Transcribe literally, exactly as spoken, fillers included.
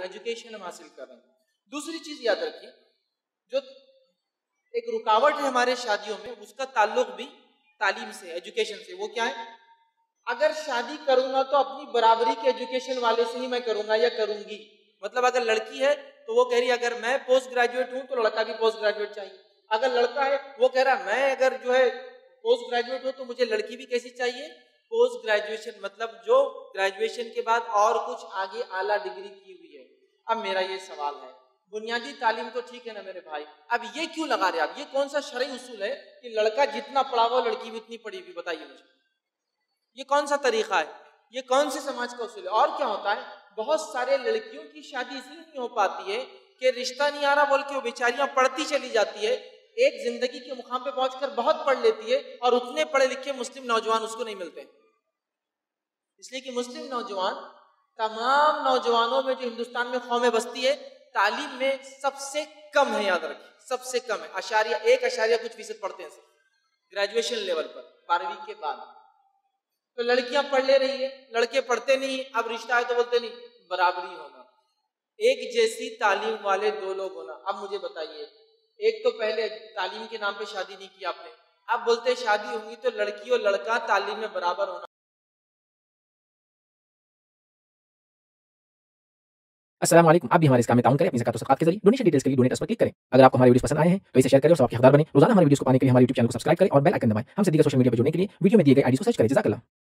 Education ہم حاصل کر رہے ہیں. دوسری چیز یاد رکھیے، جو ایک رکاوٹ ہے ہمارے شادیوں میں، اس کا تعلق بھی تعلیم سے، ایجوکیشن سے. وہ کیا ہے؟ اگر شادی کروں گا تو اپنی برابری کے ایجوکیشن والے سے ہی میں کروں گا یا کروں گی. مطلب اگر لڑکی ہے تو وہ کہہ رہی ہے اگر میں پوسٹ گریجویٹ ہوں تو لڑکا بھی پوسٹ گریجویٹ چاہیے. اگر لڑکا ہے وہ کہہ رہا میں اگر جو ہے پوسٹ گریجویٹ ہوں تو مجھے لڑکی بھی کیسی چاہیے؟ پوسٹ گریجویشن، مطلب جو گریجویشن کے بعد اور کچھ آگے اعلیٰ ڈگری کی ہوئی ہے. اب میرا یہ سوال ہے، بنیادی تعلیم تو ٹھیک ہے نا میرے بھائی، اب یہ کیوں لگا رہے آپ؟ یہ کون سا شرعی اصول ہے کہ لڑکا جتنا پڑھا ہوا لڑکی بھی اتنی پڑھی ہوئی؟ بتائیے مجھے، یہ کون سا طریقہ ہے؟ یہ کون سے سماج کا اصول ہے؟ اور کیا ہوتا ہے، بہت سارے لڑکیوں کی شادی اس لیے نہیں ہو پاتی ہے کہ رشتہ نہیں آ رہا بول کے وہ بیچاریاں پڑھتی چلی جاتی ہے، ایک زندگی کے مقام پہ پہنچ کر بہت پڑھ لیتی ہے اور اتنے پڑھے لکھے مسلم نوجوان اس کو نہیں ملتے. اس لیے کہ مسلم نوجوان تمام نوجوانوں میں جو ہندوستان میں قومیں بستی ہے، تعلیم میں سب سے کم ہے. یاد رکھیے سب سے کم ہے، اشاریہ ایک اشاریہ کچھ فیصد پڑھتے ہیں گریجویشن لیول پر بارہویں کے بعد. تو لڑکیاں پڑھ لے رہی ہے، لڑکے پڑھتے نہیں. اب رشتہ ہے تو بولتے نہیں برابری ہونا، ایک جیسی تعلیم والے دو لوگ ہونا. اب مجھے بتائیے، ایک تو پہلے تعلیم کے نام پہ شادی نہیں کی آپ نے، اب بولتے شادی ہوگی تو لڑکی اور لڑکا تعلیم میں برابر ہونا. السلام علیکم. آپ بھی ہمارے اس کام میں تعاون کریں اپنی زکات و صدقات کے ذریعے. ڈونیشن ڈیٹیلز کے لیے ڈونیٹ اس پر کلک کریں. اگر آپ کو ہمارے ویڈیوز پسند آئے ہیں تو اسے شیئر کریں اور سب کے حقدار بنیں. روزانہ ہمارے ویڈیوز کو پانے کے لیے ہمارے یوٹیوب چینل کو سبسکرائب کریں اور بیل آئکن دبائیں. ہم سے دیگر سوشل میڈیا پر جڑنے کے لیے ویڈیو میں دیے گئے آئی ڈی کو سرچ کریں. جزاک اللہ.